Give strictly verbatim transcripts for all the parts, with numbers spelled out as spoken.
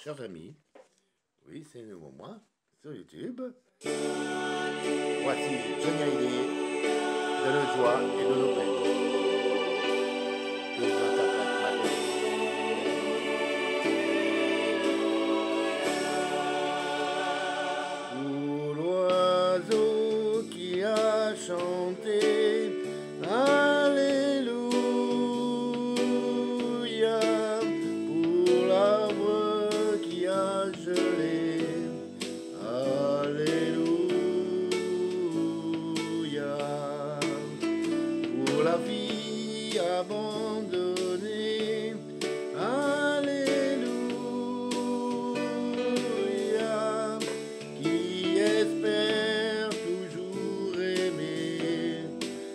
chers amis. Oui, c'est nouveau moi sur YouTube. Voici Johnny Hallyday de nos joies et de nos peines. Que vous interprète maintenant. Pour l'oiseau qui a chanté Alléluia, pour l'arbre qui a gelé Alléluia, pour la vie abandonnée Alléluia, qui espère toujours aimer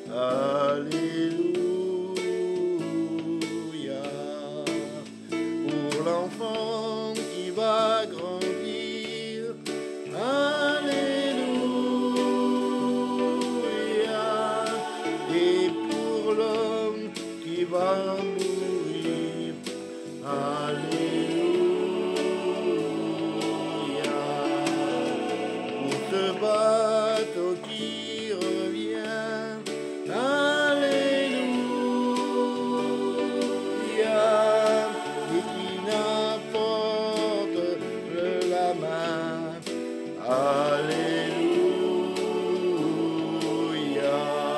Alléluia, pour l'enfant qui va grandir Alléluia, et pour l'homme qui va mourir Alléluia, pour ce bateau qui revient Alléluia, et qui n'apporte la main Alléluia.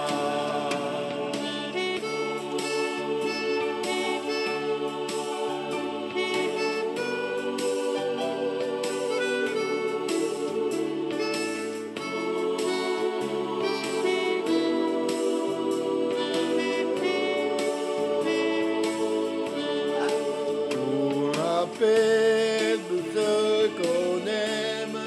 Pour la paix de ceux qu'on aime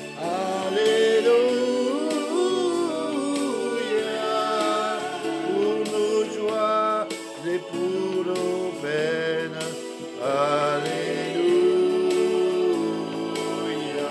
Alléluia, pour nos joies et pour nos peines Alléluia.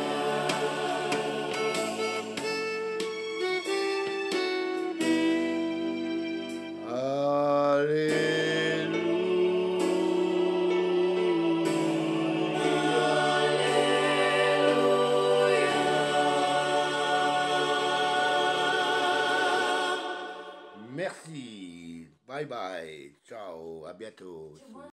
Merci. Bye bye. Ciao. À bientôt.